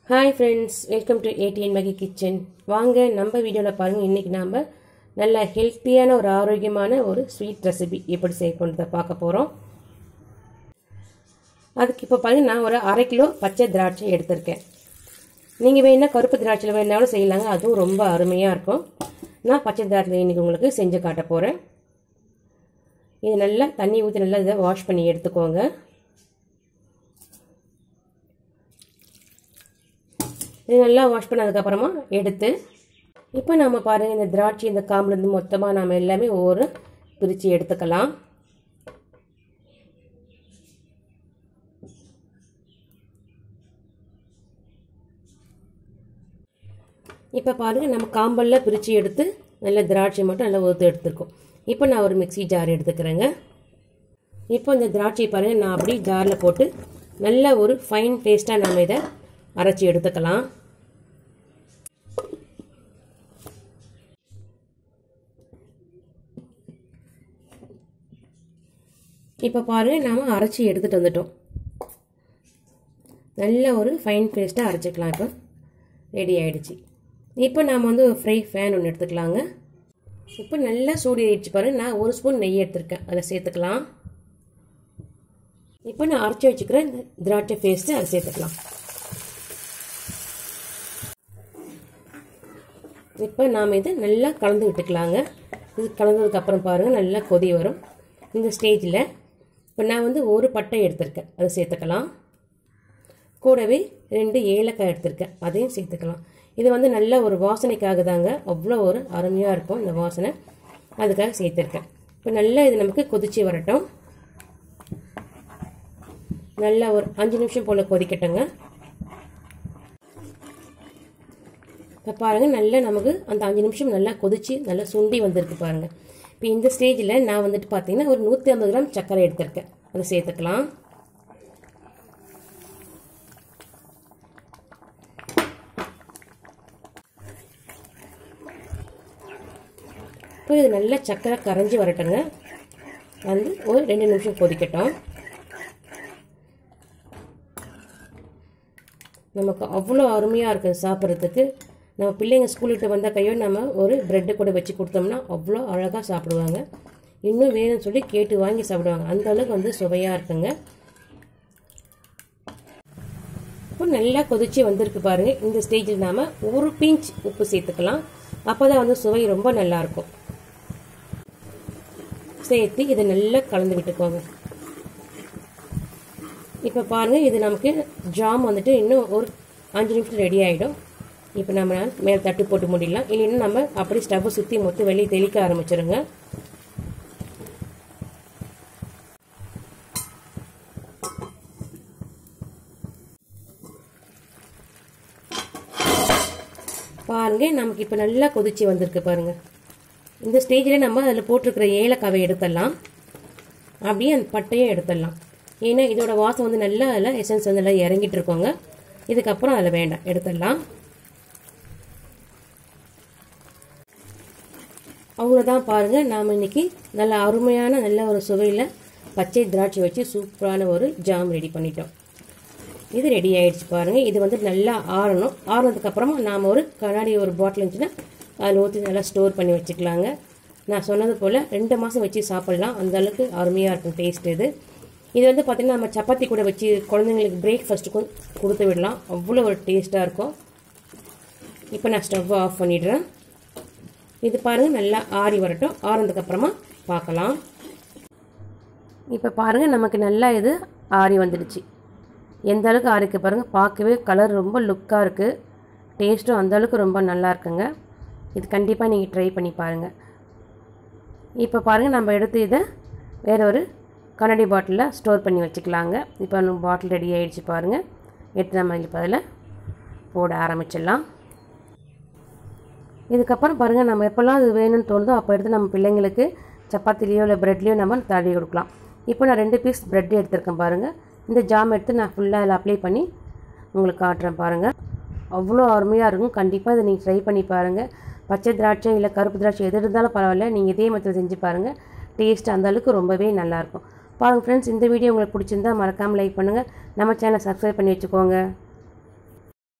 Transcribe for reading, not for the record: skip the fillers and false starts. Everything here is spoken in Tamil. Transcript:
Hi friends, welcome to ATN Maggi Kitchen. வாங்க நம்ம வீடியோல பாருங்க. இன்னைக்கு நாம நல்ல ஹெல்த்தியான ஒரு ஆரோக்கியமான ஒரு ஸ்வீட் ரெசிபி எப்படி செய்யணும்னு பார்க்க போறோம். அதுக்கு இப்ப பாருங்க நான் ஒரு 1/2 கிலோ பச்சை திராட்சை எடுத்துர்க்கேன். நீங்க வேணா கருப்பு திராட்சைல வேணாலும் செய்யலாங்க. அதுவும் ரொம்ப அருமையா இருக்கும். நான் பச்சை திராட்சை இன்னைக்கு உங்களுக்கு செஞ்சு காட்ட போறேன். இது நல்லா தண்ணி ஊத்தி நல்லா இத வாஷ் பண்ணி எடுத்துக்கோங்க. இது நல்லா வாஷ் பண்ணதுக்கு அப்புறமா எடுத்து இப்போ நாம பாருங்க இந்த திராட்சை இந்த காம்புல இருந்து மொத்தமா நாம எல்லாமே ஒரு பிரிச்சு எடுத்துக்கலாம். இப்போ பாருங்க நம்ம காம்பெல்லாம் பிரிச்சு எடுத்து நல்ல திராட்சை மட்டும் நல்லா ஊத்தி எடுத்துக்கோம். இப்போ நான் ஒரு மிக்ஸி ஜார் எடுத்துக்கறேங்க. இப்போ இந்த திராட்சை பாருங்க நான் அப்படியே ஜார்ல போட்டு நல்ல ஒரு ஃபைன் பேஸ்டா நாம இத அரைச்சு எடுத்துக்கலாம். இப்போ பாருங்க நாம அரைச்சு எடுத்துட்டு வந்துட்டோம். நல்ல ஒரு ஃபைன் பேஸ்டா அரைச்சுக்கலாம். இப்போ ரெடி ஆயிடுச்சு. இப்போ நாம வந்து ஒரு ஃப்ரை பேன் ஒன்னு எடுத்துக்கலாங்க. இப்போ நல்லா சூடு ஏறிச்சு பாருங்க. நான் 1 ஸ்பூன் நெய் எடுத்துர்க்கேன். அத சேர்த்துக்கலாம். இப்போ நான் அரைச்சு வச்சுக்கிற திராட்சை பேஸ்ட் அத சேர்த்துக்கலாம். இப்போ நாம இத நல்லா கலந்து விட்டுக்கலாங்க. இது கலந்ததுக்கு அப்புறம் பாருங்க நல்லா கொதி வரும். இந்த ஸ்டேஜ்ல இப்போ நான் வந்து ஒரு பட்டை எடுத்துர்க்கேன். அத சேர்த்துக்கலாம். கூடவே 2 ஏலக்காய் எடுத்துர்க்கேன். அதையும் சேர்த்துக்கலாம். இது வந்து நல்ல ஒரு வாசனைக்காக தாங்க. அவ்வளோ ஒரு அருமையா இருக்கும் இந்த வாசனை. அதுக்காக சேர்த்துர்க்கேன். இப்போ நல்லா இது நமக்கு கொதிச்சு வரட்டும். நல்லா ஒரு 5 நிமிஷம் போல கொதிக்கட்டுங்க. இப்போ பாருங்க நல்லா நமக்கு அந்த 5 நிமிஷம் நல்லா கொதிச்சு நல்லா சுண்டி வந்திருக்கு பாருங்க. இப்போ இந்த ஸ்டேஜ்ல நான் வந்துட்டு பாத்தீங்கன்னா ஒரு 150 கிராம் சர்க்கரை எடுத்துர்க்கேன். அதை சேர்த்துக்கலாம். இப்போ இது நல்லா சர்க்கரை கரைஞ்சி வரட்டுங்க. வந்து ஒரு 2 நிமிஷம் கொதிக்கட்டும். நமக்கு அவ்வளோ அருமையா இருக்கு சாப்பிட்றதுக்கு. நம்ம பிள்ளைங்க ஸ்கூல் விட்டு வந்த கையோட நம்ம ஒரு பிரெட் கூட வச்சு கொடுத்தோம்னா அவ்வளோ அழகா சாப்பிடுவாங்க. இன்னும் வேணும்னு சொல்லி கேட்டு வாங்கி சாப்பிடுவாங்க. அந்த அளவுக்கு வந்து சுவையா இருக்குங்க. இப்போ நல்லா கொதிச்சு வந்திருக்கு பாருங்க. இந்த ஸ்டேஜில் நாம ஒரு பிஞ்ச் உப்பு சேர்த்துக்கலாம். அப்பதான் வந்து சுவை ரொம்ப நல்லா இருக்கும். சேர்த்து இதை நல்லா கலந்து விட்டுக்கோங்க. இப்போ பாருங்க இது நமக்கு ஜாம் வந்துட்டு இன்னும் ஒரு 5 நிமிஷம் ரெடி ஆயிடும். இப்போ நம்ம மேலே தட்டு போட்டு மூடிடலாம். இல்லைன்னா நம்ம அப்படி ஸ்டவ் சுற்றி மொத்தம் வெளியே தெளிக்க ஆரம்பிச்சிருங்க. பாருங்க நமக்கு இப்போ நல்லா கொதிச்சு வந்திருக்கு பாருங்க. இந்த ஸ்டேஜில் நம்ம அதில் போட்டிருக்கிற ஏலக்காவை எடுத்துடலாம். அப்படியே அந்த பட்டையும் எடுத்துடலாம். ஏன்னா இதோட வாசம் வந்து நல்லா அதில் எசன்ஸ் வந்து நல்லா இறங்கிட்டு இருக்கோங்க. இதுக்கப்புறம் அதில் வேண்டாம், எடுத்துடலாம். அவ்வளோதான் பாருங்க. நாம் இன்னைக்கு நல்ல அருமையான நல்ல ஒரு சுவையில் பச்சை திராட்சை வச்சு சூப்பரான ஒரு ஜாம் ரெடி பண்ணிட்டோம். இது ரெடி ஆயிடுச்சு பாருங்க. இது வந்து நல்லா ஆறணும். ஆறுனதுக்கு அப்புறமா நாம் ஒரு கண்ணாடி ஒரு பாட்டில் இருந்துச்சுன்னா அதில் ஊற்றி நல்லா ஸ்டோர் பண்ணி வச்சுக்கலாங்க. நான் சொன்னது போல் 2 மாதம் வச்சு சாப்பிடலாம். அந்த அளவுக்கு அருமையாக இருக்கும் டேஸ்ட் இது. இது வந்து பார்த்தீங்கன்னா நம்ம சப்பாத்தி கூட வச்சு குழந்தைங்களுக்கு பிரேக்ஃபாஸ்ட்டுக்கும் கொடுத்து விடலாம். அவ்வளோ ஒரு டேஸ்ட்டாக இருக்கும். இப்போ நான் ஸ்டவ் ஆஃப் பண்ணிடுறேன். இது பாருங்க நல்லா ஆறி வரட்டும். ஆறுனதுக்கு அப்புறமா பார்க்கலாம். இப்போ பாருங்க நமக்கு நல்லா இது ஆறி வந்துடுச்சு. எந்த அளவுக்கு ஆறிக்கு பாருங்க. பார்க்கவே கலர் ரொம்ப லுக்காக இருக்கு. டேஸ்ட்டும் அந்த அளவுக்கு ரொம்ப நல்லா இருக்குங்க. இது கண்டிப்பாக நீங்கள் ட்ரை பண்ணி பாருங்க. இப்போ பாருங்க நம்ம எடுத்து இதை வேற ஒரு கண்ணாடி பாட்டிலில் ஸ்டோர் பண்ணி வச்சுக்கலாங்க. இப்போ நம்ம பாட்டில் ரெடி ஆயிடுச்சு பாருங்க. எடுத்து நம்ம இப்போ அதில் போட ஆரம்பிச்சிடலாம். இதுக்கப்புறம் பாருங்கள் நம்ம எப்போல்லாம் அது வேணும்னு தோணுதோ அப்போ எடுத்து நம்ம பிள்ளைங்களுக்கு சப்பாத்திலையோ இல்லை ப்ரெட்லேயோ நம்ம தடவி கொடுக்கலாம். இப்போ நான் 2 பீஸ் ப்ரெட் எடுத்துருக்கேன் பாருங்கள். இந்த ஜாம் எடுத்து நான் ஃபுல்லாக அதில் அப்ளை பண்ணி உங்களுக்கு காட்டுறேன் பாருங்கள். அவ்வளோ அருமையாக இருக்கும். கண்டிப்பாக இதை நீங்கள் ட்ரை பண்ணி பாருங்கள். பச்சை திராட்சை இல்லை கருப்பு திராட்சை எது இருந்தாலும் பரவாயில்ல, நீங்கள் இதே மெத்தட் செஞ்சு பாருங்கள். டேஸ்ட் அந்தளவுக்கு ரொம்பவே நல்லாயிருக்கும். பாருங்கள் ஃப்ரெண்ட்ஸ், இந்த வீடியோ உங்களுக்கு பிடிச்சிருந்தா மறக்காமல் லைக் பண்ணுங்கள். நம்ம சேனலை சப்ஸ்கிரைப் பண்ணி வச்சுக்கோங்க.